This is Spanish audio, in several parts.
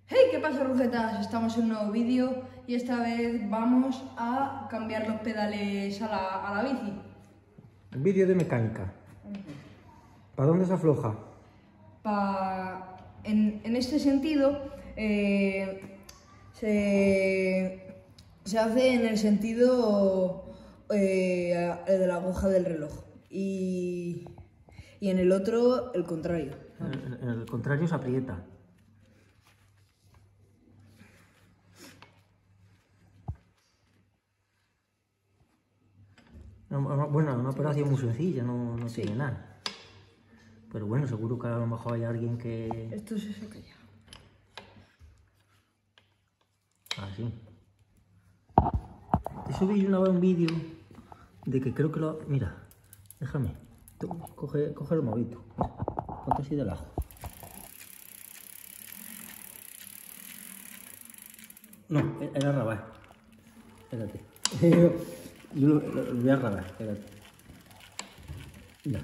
Hey, ¿qué pasa, Rugetas? Estamos en un nuevo vídeo y esta vez vamos a cambiar los pedales a la bici. Vídeo de mecánica. ¿Para dónde se afloja? En este sentido, se hace en el sentido de la aguja del reloj y en el otro el contrario. En el contrario se aprieta. Bueno, una operación muy sencilla, no tiene nada. Pero bueno, seguro que a lo mejor hay alguien que... Esto se saca ya. Así. Te subí una vez un vídeo de que creo que lo... Mira, déjame. Tú, coge el movito. Ponte así de lado. No, era al revés. Espérate. Yo lo voy a revés, espérate. Mira.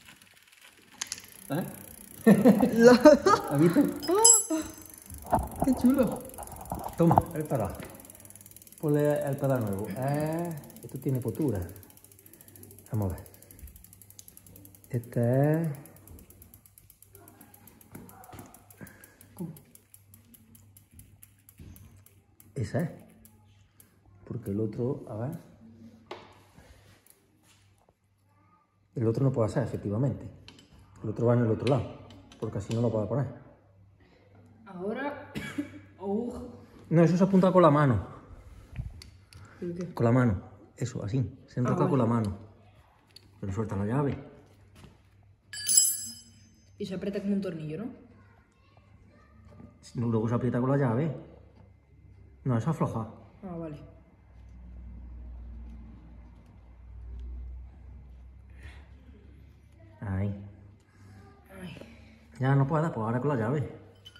¿Eh? ¿Has visto? ¡Qué chulo! Toma, el pedal. Ponle el pedal nuevo. Esto tiene postura. Vamos a ver. Este es... ¿Cómo? Ese es. Porque el otro, a ver. El otro no puede ser, efectivamente. El otro va en el otro lado. Porque así no lo puedo poner. Ahora... No, eso se apunta con la mano. ¿Pero qué? Con la mano. Eso, así. Se enroca con la vale. mano. Pero suelta la llave. Y se aprieta como un tornillo, ¿no? Luego se aprieta con la llave. No, eso afloja. Ah, vale. Ahí. Ay. Ya no puedo, pues ahora con la llave.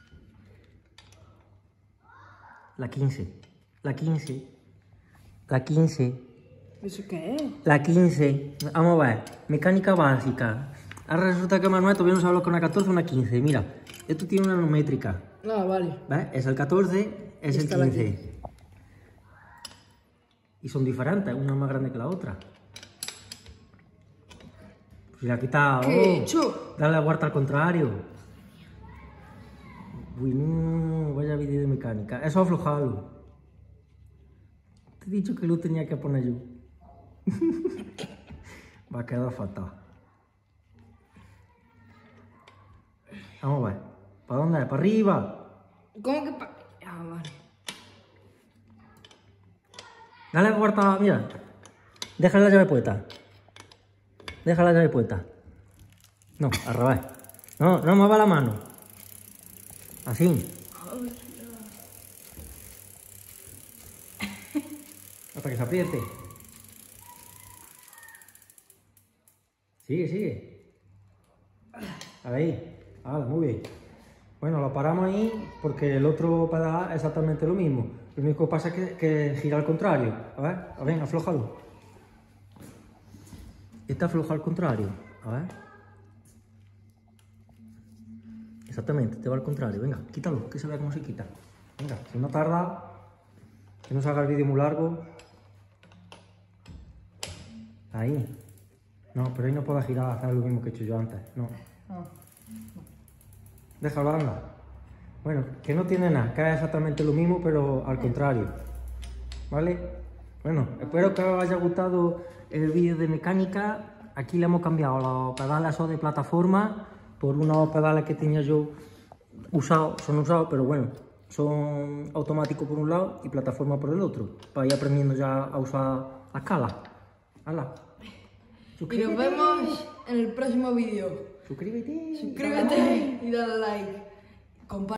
La 15. La 15. La 15. ¿Eso qué es? La 15. Vamos a ver. Mecánica básica. Ahora resulta que Manuel todavía no sabe lo que es una 14 o una 15. Mira, esto tiene una numérica. Ah, vale. ¿Ves? Es el 14, es el Está la 15. Y son diferentes, una es más grande que la otra. Pues la ha quitado. ¿Qué he hecho? Dale la vuelta al contrario. Uy, no, vaya vídeo de mecánica. Eso aflojalo. Te he dicho que lo tenía que poner yo. Va a quedar fatal. Vamos a ver. ¿Para dónde es? ¿Para arriba? ¿Cómo que pa...? Ah, vale. Dale la vuelta, mira. Deja la llave puesta. Deja la llave puesta. No, al revés. No, no mueva la mano. Así. Hasta que se apriete. Sigue, sigue. Ahí. Vale, muy bien. Bueno, lo paramos ahí porque el otro pedal es exactamente lo mismo. Lo único que pasa es que gira al contrario. A ver, aflójalo. Este afloja al contrario. A ver. Exactamente, te va al contrario. Venga, quítalo, que se vea cómo se quita. Venga, si no tarda, que no se haga el vídeo muy largo. Ahí. No, pero ahí no puedo girar, hacer lo mismo que he hecho yo antes. No. Ah. Déjalo, anda. Bueno, que no tiene nada, que es exactamente lo mismo, pero al contrario. ¿Vale? Bueno, espero que os haya gustado el vídeo de mecánica. Aquí le hemos cambiado los pedales de plataforma por unos pedales que tenía yo usados, son usados, pero bueno, son automáticos por un lado y plataforma por el otro, para ir aprendiendo ya a usar la escala. ¡Hala! Y nos vemos en el próximo vídeo. Suscríbete. Suscríbete y dale like. Comparte.